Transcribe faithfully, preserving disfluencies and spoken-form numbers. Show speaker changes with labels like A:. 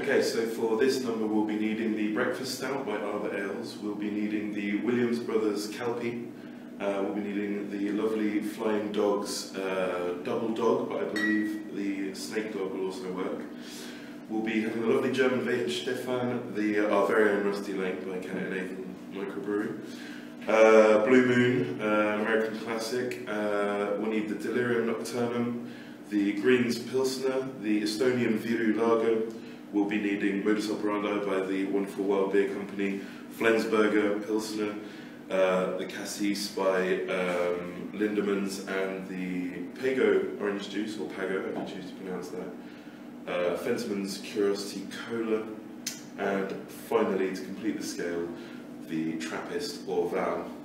A: Okay, so for this number we'll be needing the Breakfast Stout by Arbor Ales, we'll be needing the Williams Brothers Calpe, uh, we'll be needing the lovely Flying Dogs uh, Double Dog, but I believe the Snake Dog will also work. We'll be having the lovely German Weihenstephan, the uh, our very own Rusty Lake by Kennett and Nathan Microbrewery. Uh, Blue Moon, uh, American classic. Uh, we'll need the Delirium Nocturnum, the Greens Pilsner, the Estonian Viru Lager. We'll be needing Modus Operandi by the wonderful Wild Beer Company, Flensburger Pilsner, uh, the Cassis by um, Lindemans, and the Pago Orange Juice, or Pago, if you choose to pronounce that. Uh, Fentimans Curiosity Cola, and finally, to complete the scale, the Trappist or Val.